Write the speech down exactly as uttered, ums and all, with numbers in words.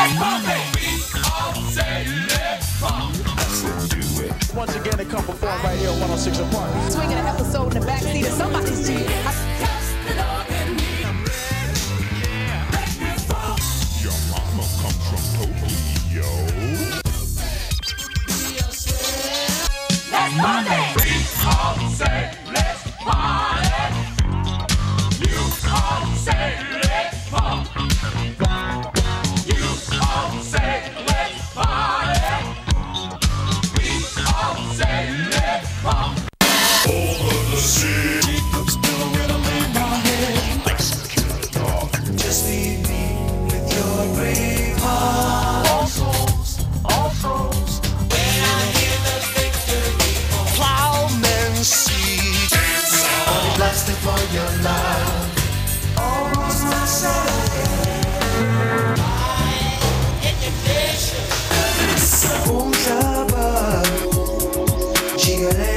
Once again, they come perform right here at one oh six Apartment. Swinging an episode in the backseat of somebody's Jeep. Your mama comes from Tokyo. Let's party! We all say let's party. You all say let's party. You all say let's party. We all say let's party. Over the city. Still a rhythm in my head. Just leave me with your brave heart. All souls, all souls. When I hear the victory, plowman's seed. Only blasting for your love. Almost my side. Indignation. Boom, shabba. G L A.